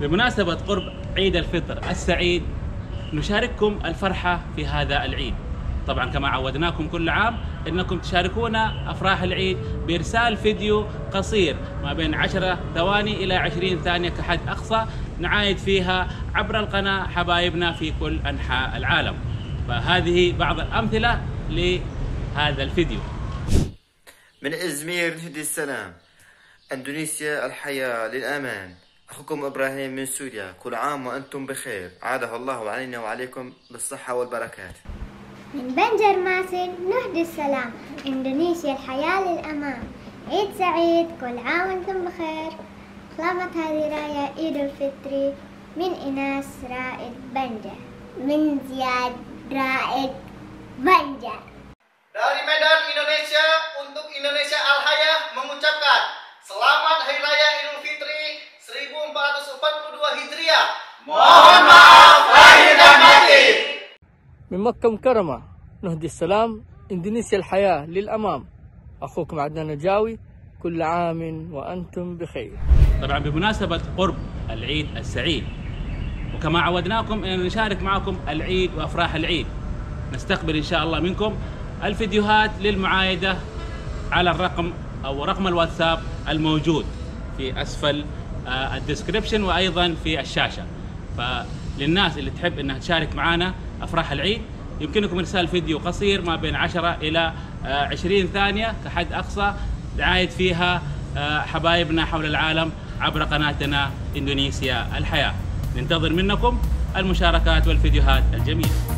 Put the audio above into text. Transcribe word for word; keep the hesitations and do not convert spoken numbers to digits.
بمناسبة قرب عيد الفطر السعيد نشارككم الفرحة في هذا العيد. طبعا كما عودناكم كل عام انكم تشاركونا افراح العيد بارسال فيديو قصير ما بين عشرة ثواني الى عشرين ثانية كحد اقصى نعايد فيها عبر القناة حبايبنا في كل انحاء العالم. فهذه بعض الامثلة لهذا الفيديو. من ازمير نهدي السلام، اندونيسيا الحياة للامان. اخوكم ابراهيم من سوريا، كل عام وانتم بخير، عاده الله علينا وعليكم بالصحة والبركات. من بنجرماسن نهدي السلام، اندونيسيا الحياة للأمان. عيد سعيد، كل عام وانتم بخير. سلامة هذه راية عيد الفطر من إناس رائد بنجر. من زياد رائد بنجر. Dari Medan, Indonesia, untuk Indonesia Al-Hayah mengucapkan Selamat Hari Raya Idul Fitri seribu empat ratus empat puluh dua Hijriah. Mohon maaf lahir dan batin. من مكة مكرمة نهدي السلام، إندونيسيا الحياة للأمام. أخوكم عدنان الجاوي، كل عام وأنتم بخير. طبعا بمناسبة قرب العيد السعيد وكما عودناكم أن نشارك معكم العيد وأفراح العيد، نستقبل إن شاء الله منكم الفيديوهات للمعايدة على الرقم أو رقم الواتساب الموجود في أسفل الديسكريبشن وأيضا في الشاشة. فللناس اللي تحب أنها تشارك معنا أفراح العيد يمكنكم إرسال فيديو قصير ما بين عشرة إلى عشرين ثانية كحد أقصى نعايد فيها حبايبنا حول العالم عبر قناتنا إندونيسيا الحياة. ننتظر منكم المشاركات والفيديوهات الجميلة.